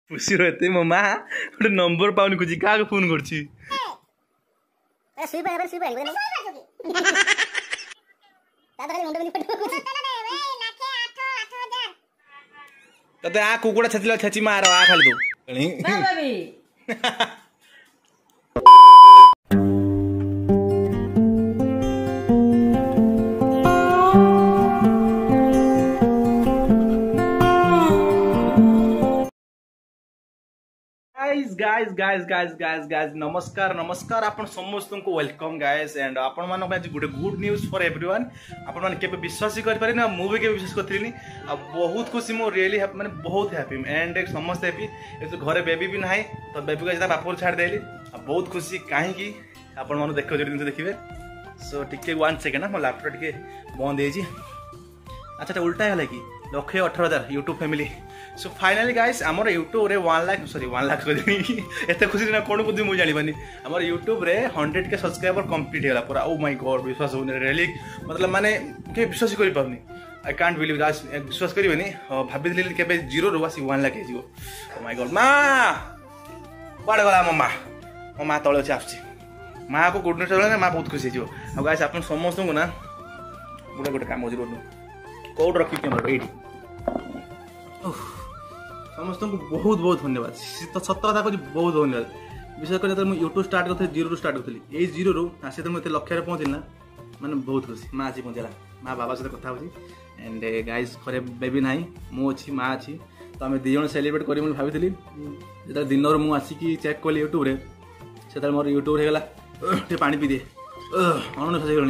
खुशी रहते मो माँ गोटे नंबर पाउन खोजी क्या फोन करछि तते आ कुकुड़ा छतिला छची मार आ खाली तू guys guys guys guys guys नमस्कार नमस्कार आपण समस्त को वेलकम गाइस एंड आपण मान गोटे गुड न्यूज फॉर एवरीवन आपण मान केबे विश्वास ही कर पारे ना मु भी केबे विश्वास करथिनी आ बहुत खुशी मो रियली माने बहुत हैप्पी एंड समस्त हैप्पी ए तो घरे बेबी भी नाही तो बेबी को जता बापर छाड़ देली आ बहुत खुशी काहे की आपण मान देखो जदी देखिबे सो टिके 1 सेकंड ना मो लैपटॉप टिके बंद हे जी अच्छा उल्टा है कि 1,18,000 YouTube family so finally guys आमर यूट्यूब रे 1 लाख सॉरी 1 लाख एते खुशी ना कोन बुद्धि मु जानि बानी आमर यूट्यूब रे 100K सब्सक्राइबर कंप्लीट हेला पूरा ओ माय गॉड विश्वास होने रियली मतलब माने के विश्वास करि पाउनी आई कांट बिलीव गाइस विश्वास करिवेनी भाबि दिली केबे 0 रो वासी 1 लाख हे जिवो ओ माय गॉड मां पड़ गला मो मां तळे अछि आछि मां को गुड न्यूज ना मां बहुत खुशी जिवो आ गाइस आपन समस्त को ना गोटे गोटे काम होजी बोलू कोड रखी कैमरा एडी समस्त को बहुत बहुत धन्यवाद तो सत कथा कहूँ बहुत धन्यवाद विशेष कर यूट्यूब स्टार्ट करते 0 रू स्टार्ट करी ये 0 रू आसे तो मुझे लक्ष्य पहुँचल ना मैंने बहुत खुशी माँ अच्छी पहुँचला माँ बाबा सहित कथा होची एंड गाइस घरे बेबी ना मु अच्छी माँ अच्छी तो आम दी जन सेलिब्रेट करी भाई जो दिन मुझे आसिकी चेक कली यूट्यूब रे से मोर यूट्यूब होगा टे पानी पी दिए अन फसगल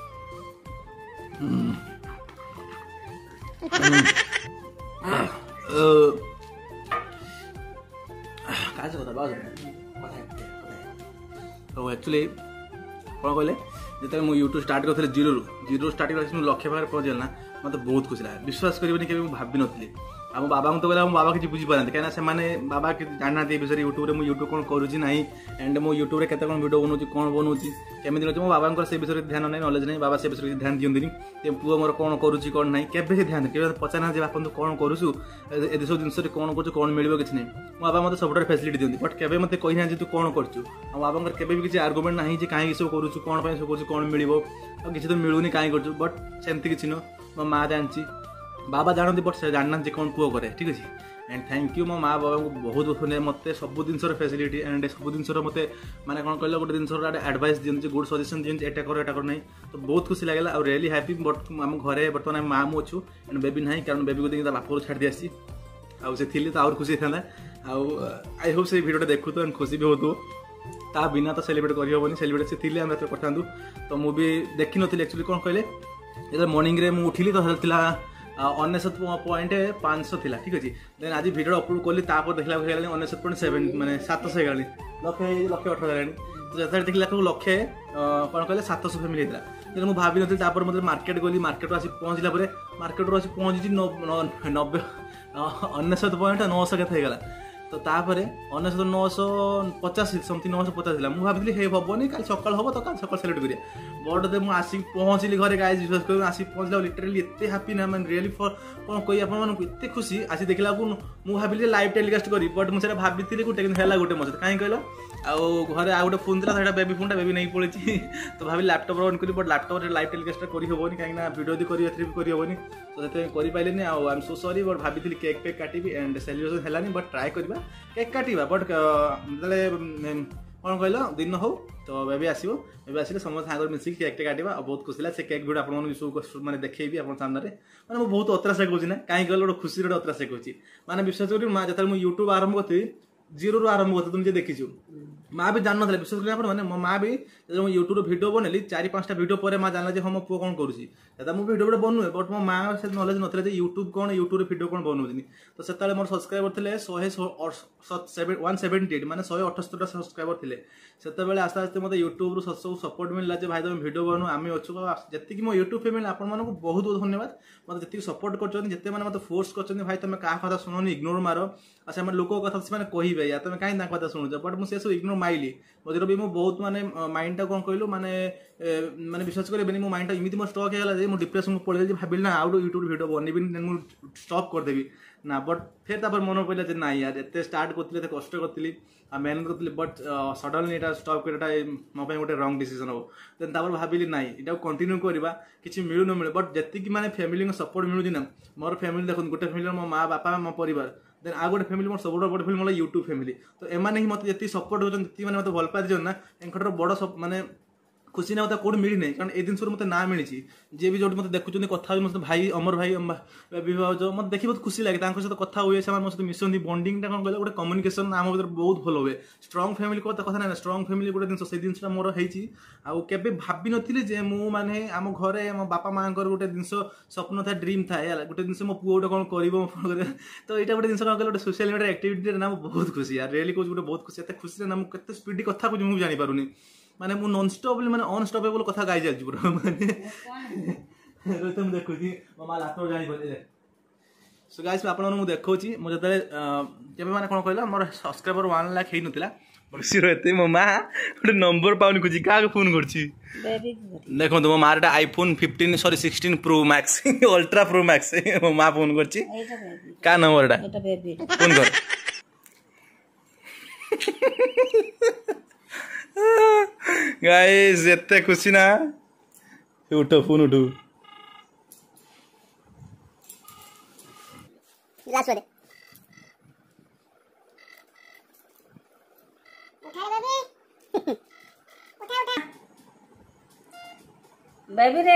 तो एक्चुअली कौन कहले जो मुझे यूट्यूब स्टार्ट करते 0 स्टार्ट कर लक्ष्य पाखे पहुँचल ना मतलब बहुत खुशी लगा विश्वास करेंगे कि भाभी नी आम बाबा तो कहला बाबा किसी बुझीपारे कहीं से बाबा जाना विषय यूट्यूब में यूट्यूब कौन करुँच ना एंड मो यूट्यूब में केते कौन वीडियो बनाऊँ कौन बनाऊँ केमी अच्छे मो बाबा से विषय ध्यान ना नॉलेज नहीं बाबा से विषय ध्यान दिखती पुआ मोर कौन करुँच कौन ना के ध्यान के पचार बापा तू कौन करूँ ए सब जिन कौन कर कौन मिल कि नहीं मो बाबा मतलब सब फैसिलिटी दिखती बट केवे मत कही ना तू कौन करूँ बाबा केवे भी किसी आर्गुमेंट ना कहीं सब करूँ कौन सब करूँ कौन मिल किसी तो मिलूनी कहीं करूँ बट सेमती किसी नुह मो माँ जानची बाबा जानती बट से जानना कौन पुओ करे ठीक अच्छे एंड थैंक यू मो माँ बाबा को बहुत बहुत धन्यवाद मत सब जिन फैसिलिटी एंड सब जिन मत मैंने कौन कहल गोटे जिन एडवाइस दिखती गुड सजेसन दिखती एटा कर नहीं तो बहुत खुशी लगे और रियली हैप्पी बट आम घरे बर्तमान माँ मु अच्छु एंड बेबी ना कारण बेबी को देखिए बाप छाड़ दी आसी थी तो आउर खुशी था आई होप से वीडियो देखु तो एंड खुशी भी हो ता बिना तो सेलिब्रेट करहबनी सेलिब्रेट से थी आम करता तो मुझे देखी नी एक्चुअली कौन कहले जो मॉर्निंग रे मुझे उठिली तो 99.500 थिला ठीक अच्छे देन आज वीडियो अपलोड कली देखला 99.7 माने 700 हेगानी लक्षे 18,000 तो जो देखला लक्षे कौन कहले 700 फैमिली होता है मुझे भावी नी मतलब मार्केट गली मार्केट आसी पहुँचला मार्केट आसी पहुँची 99.900 केते होगा तो तापर 9950 समथिंग 950 था मुझे भावी हे हेनी कल सकाल हम तो कल सकाल सेलिब्रेट करिया बट दे मुझे आसिक पहुँचली घरे गाइस विश्वास कर आसिक पहुँचला लिटरली एते हैप्पी ना मैं रियली फॉर कौन कही आपको खुशी आसी देखला मुझे भाविली लाइव टेलीकास्ट करी बट मुझे भाभी गोटे है गोटे मो कहीं कहल घरे आ गए फोन था बेबी फोन बेबी नहीं पड़ी तो भाभी लैपटॉप ऑन करी बट लैपटॉप लाइव टेलीकास्ट करहबनी कहीं वीडियो भी करहबनी तो से पारे I am so sorry but भाभी केक पेक काटी एंड सेलिब्रेशन है बट ट्राए करवा केक काटा बट कौन कहल दिन हो तो बेबी आसो बेबी आसे समस्त सागर मिसिक केक काटा बहुत खुशी से केक भिडियो आपको मैंने देखी आप सामने मैंने बहुत अतरा से कहूँ ना कहीं कहल गोटे खुशी गोटे अतरा से कहूँ मैंने विश्वास कर जो मुझे यूट्यूब आरंभ करी 0 रू आरंभ करते तुम देखीचु माँ भी जान ना विश्वास करें मो माँ भी जो यूट्यूब वीडियो बनैली 4-5टा वीडियो पर माँ जानला हाँ मो पुआ कौन करुँची मुझे वीडियो बनुए बट मो माँ से नॉलेज ना यूट्यूब कौन यूट्यूब वीडियो कौन बनाऊँ तो से मोर सब्सक्राइबर थे 178 माने 178 सब्सक्राइबर थे से आस्ते आस्ते मतलब यूट्यूब सब सपोर्ट मिलला भाई तुम वीडियो बनू आम अच्छु जी मो यूट्यूब फैमिली आप बहुत बहुत धन्यवाद मतलब जी सपोर्ट करते मतलब फोर्स कर भाई तुम क्या कथा शुणुनी इग्नोर मार अच्छा लोक कथा से कहे या तुम कहीं कथा शुणुच बट मुझे सब इग्नोर माइली मझे भी बहुत माने माइंड टा कौन कहलु माने माने विश्वास करें मो माइंड टा इमिति मो स्टक होगा मुझे डिप्रेशन पड़े भाविल ना आउ यूट्यूब वीडियो बनैबी स्टॉप करदेवी ना बट फिर तापर मन पड़ा जे ना यार एत स्टार्ट करते कष्ट करी मेहनत करी बट सडनली यहाँ स्टप करटा मो गोटे रंग डिसीजन हो देन तापर भाविली ना यहाँ कंटिन्यू करवा कि मिलू न मिले बट जी मैंने फैमिली सपोर्ट मिलूँ ना मोर फैमिली देखो गोटे फैमिली मो माँ बापा मो परिवार देन आ गोटे फैमिली मोर सब बड़ फैमिली मोर यूट्यूब फैमिली तो एमाने ही मत जी सपोर्ट होती मैंने मत भल पाई ना एंकर बड़ माने खुशी ना कौट मिली नहीं कारण ये जिन मतलब ना मिली जी भी जो मतलब देखुं कथा मत भाई अमर भाई भाज मत देखिए बहुत खुशी लगे सहित कथा हुए से मो सहित मिशंती बॉन्डिंग टा कौन कहले गोटे कम्युनिकेशन आम भर बहुत भल हुए स्ट्रंग फैमिली कथा ना स्ट्रंग फैमिली गोटे जिन से जिनसा मोर होती आबे भाभी नी जे मु माने आम घरे मो बापा माँ गोटे जिन स्वप्न था ड्रीम था गोटे जिन मो पुओ गोटे कौन कर तो यहाँ गोटे जिन कौन कहले गोटे सोशल मीडिया एक्टिविटी ना बहुत खुशी यार रियली कौन गोटे बहुत खुशी एत खुशी ना मुझे स्पीड कथा कौन मुझे जानीपारूनी माने मु नॉन स्टॉप माने अनस्टॉपेबल कथा गाई जाय पूरा माने रोते मु देखुची मामा लातो जाई बोले सो गाइस आपण मु देखौची मु जतले केबे माने कोन कहला मोर सब्सक्राइबर 1 लाख हेई नथिला बसी रहते मो मां गोटे नंबर पाउन खुजी का फोन करची देखो तो मो मारटा iPhone 15 sorry 16 pro max ultra pro max मो मां फोन करची का नंबरटा एटा बेबी फोन कर गाइस एते खुशी ना उठो फोन उठो ग्लास वाले उठा बेबी उठा उठा बेबी रे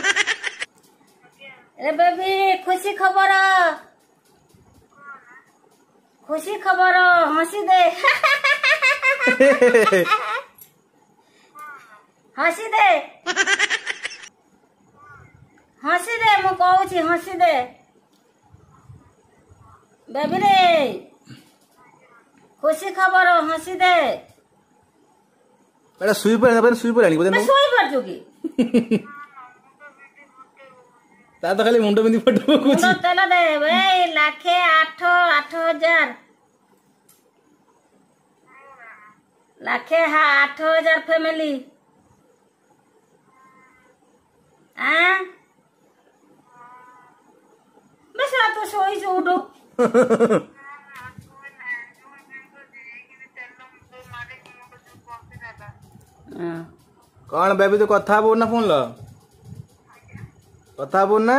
ए बेबी खुशी खबर हंसी दे हंसी दे मु कहूची हंसी दे बेबी रे खुशी खबर हंसी दे बेटा सुई पड़ानी बोले सोई पड़छु की ता तो खाली मुंडो बिंदी फटो मुंडो तेल दे बे लाखे 8,000 लाखे 8,000 फैमिली बेसरा तो सोई से उठो कौन बेबी तो कथा बोल ना फोन लो कथा बोल ना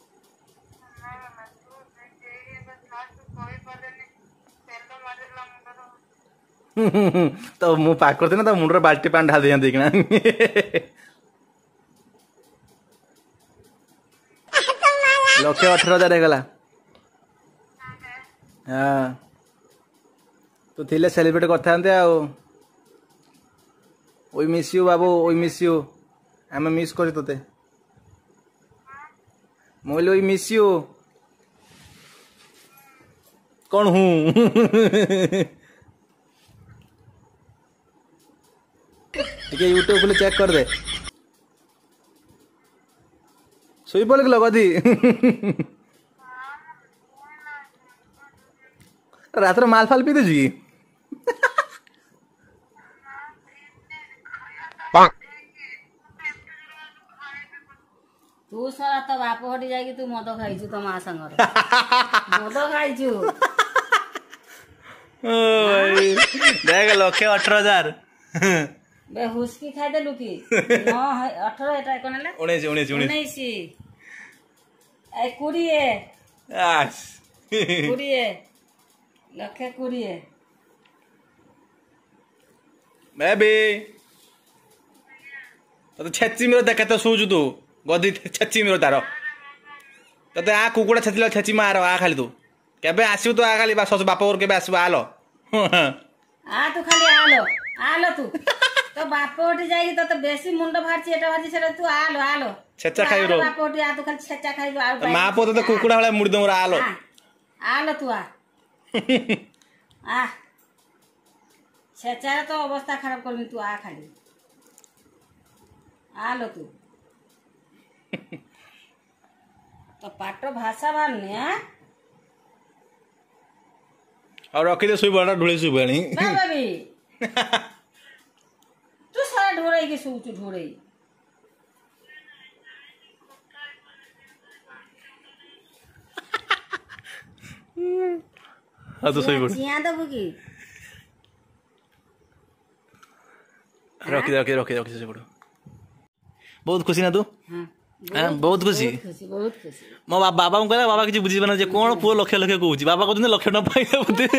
तो मु पाक करते ना तो मुंडर बाल्टी पानी ढाल दिया देखना लक्षे 18,000 ହେଇଗଲା हाँ तू थिले सेलिब्रेट करते आओ वी मिस यू बाबू वी मिस यू आम मिस कर तोते मोबाइल वी मिस यू कौन हूँ ठीक यूट्यूब खोली चेक कर दे सोई पड़ गल कदी रात माल फाल पी दे तू सारा तो बाप हटी जाए तू मद खाई तो माँ संग मद खाई देख लक्षे 18,000 बे हुस्की खाई देलु की 18 एटा कोन ले 19 ए 20 लक्षे 20 बेबी तो छेची मेरो देखे तो सूझ तू गदी छेची मेरो तार तते आ कुकुड़ा छेचिला छेची मार आ खाली तू केबे आसिउ तो आ खाली बा सस बाप और केबे आसिबो आलो आ तू खाली आलो तू तो बाप उठी जाई तो बेसी मुंड फारची एटा फारची सेटा तू आलो छेचा खाई रो बाप उठी आ तू खाली छेचा खाइबो आ मां पो तो कुकुड़ा वाला मुड़ी दमरा आलो तू आ छेचा तो अवस्था खराब करमी तू आ खाली आलो तू तो पाटो भाषा बारने और रखी दे सुई बड़ा ढोले सुई बणी बाबी तू सारा ढोरे के सूच ढोरे हाँ तो सही पड़ चिया दबु की रखी रखी रखी रखी सही पड़ बहुत खुशी ना तू हाँ बहुत खुशी बहुत खुशी मो बाबा को कहला बाबा किसी बुझी जे कौन पुओ लक्ष लक्ष कहूँ बाबा कहते लक्ष न पाइले बोधे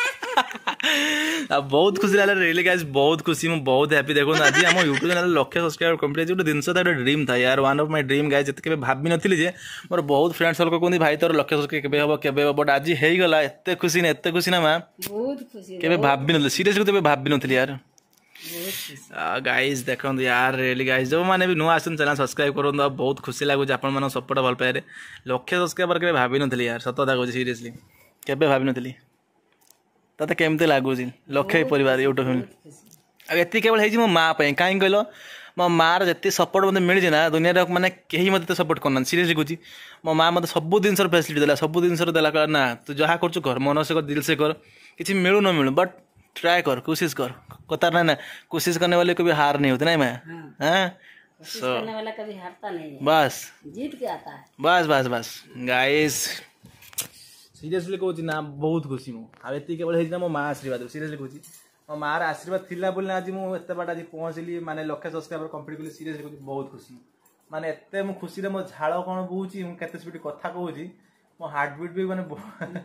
बहुत खुशी लगे रियली गाइस बहुत खुशी मैं बहुत हैप्पी देखो आज आम यूट्यूब चैनल लक्ष सब्सक्राइबर कंप्लीट गोटे जिन ड्रीम था यार one of my dream guys जिते भाभी नी जे मोर बहुत फ्रेंड्स कहते भाई तोर लक्ष सब्सक्राइब केबे हम बट आज होगा एत खुशी ना माँ बहुत खुशी केबे भाभी नी सीरियसली केबे भाभी नी यार गाइज देखो यार रियली गाइज जो मैंने भी नुआ आसन चैनल सब्सक्राइब करूँ बहुत खुशी लगुच आप सपोर्ट भल पाए लक्ष सब्सक्राइबर के भाभी नी यार सत कथा कहूँ सीरियसली केबे भाभी नी तते केमती लगुच लक्ष परिवार यूट्यूब फैमिली एति केवल हो मो माँ कहीं कहल मो मार जिते सपोर्ट मतलब मिली ना दुनिया मैंने कहीं मत सपोर्ट करना सीरियसली कहूँ मो माँ मत सब जिन फैसिलिटी देला सब जिन देला ना तू जहाँ कर कर मन से कर दिल से कर किसी मिलू न मिलू बट ट्राई कर कोशिश कर कतार ना कोशिश करने वाले कभी हार नहीं होती नहीं मैं करने वाला कभी हारता नहीं है बस जीत के आता है बस बस बस गाइस सीरियसली कहूँ ना बहुत खुशी मुझे केवल मो माँ आशीर्वाद सीरियसली कहूँ मो मार आशीर्वाद थिला बोली आज मुझे बाट आज पहुँचली माने लक्ष सब्सक्राइबर कंप्लीट कली सीरियसली कहूँ बहुत खुशी माने एते मु खुशी मो झाड़ कौन बोची केते स्पीड कथा कहूँ मो हार्ट बीट भी माने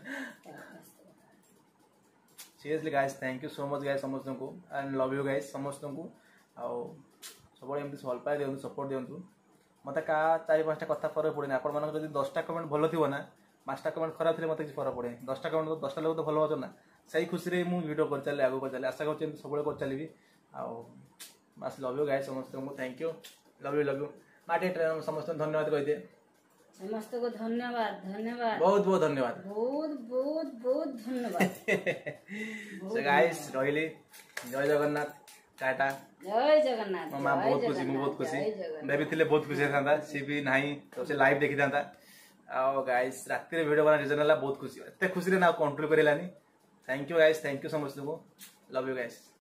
seriously guys thank you so much guys समस्त को एंड लव यू गाइस समस्त को आउ सब एमती भल पाए दिंतु सपोर्ट दिंतु मत का 4-5टा कथा फरक पड़े आप 10टा कमेंट भल थी ना 5टा कमेंट खराब थे मतलब किसी फरक पड़े 10टा कमेंट 10टा लोग तो भल हो ना सही खुशी रे मु वीडियो कर चले आगो कर चले आशा कर सब कर चली आउ बस लव यू गाइस समस्त को थैंक यू लव यू माटे समस्त धन्यवाद कह दे समस्त को धन्यवाद धन्यवाद बहुत बहुत धन्यवाद बहुत बहुत बहुत धन्यवाद गाइस रही जय जगन्नाथ टाटा जय जगन्नाथ मो माँ बहुत खुशी मुझे बहुत खुशी मैं भी थे बहुत खुशी था सी भी ना तो से लाइव देखी था गाइस रात वीडियो बना रिजन है बहुत खुशी एत खुशी ना कंट्रोल करानी thank you guys thank you समस्त को लव यू गाइस।